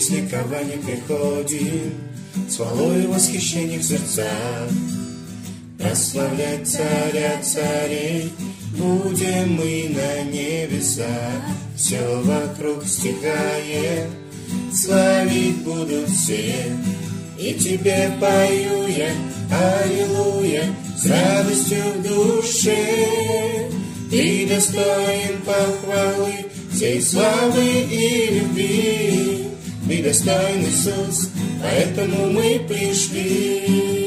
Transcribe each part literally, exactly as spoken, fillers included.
с ликованием приходим, с хвалой и восхищением в сердцах. Прославлять Царя царей будем мы на небесах. Все вокруг стихает, славить будут все. И тебе пою я, аллилуйя, с радостью в душе. Ты достоин похвалы, всей славы и любви. Ты достоин, Иисус, поэтому мы пришли.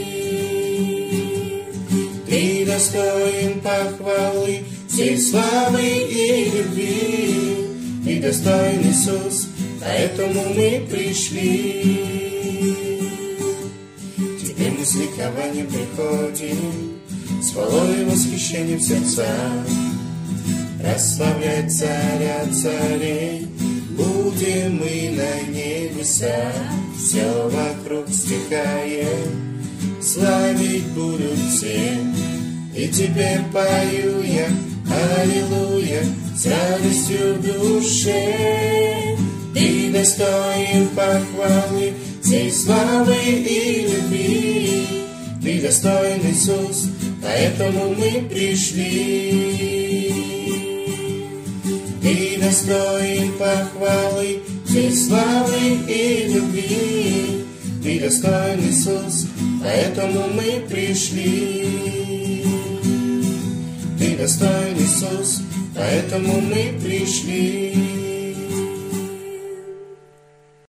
Ты достоин похвалы, всей славы и любви. Ты достоин, Иисус, поэтому мы пришли. Теперь мы с ликованием приходим, с хвалой и восхищением в сердцах. Прославлять Царя царей будем мы на небесах. Все вокруг стихает, славить будут все. И тебе пою я, аллилуйя, с радостью в душе. Ты достоин похвалы, всей славы и любви. Ты достоин, Иисус, поэтому мы пришли. Ты достоин похвалы, всей славы и любви. Ты достоин, Иисус, поэтому мы пришли. Ты достоин, Иисус, поэтому мы пришли.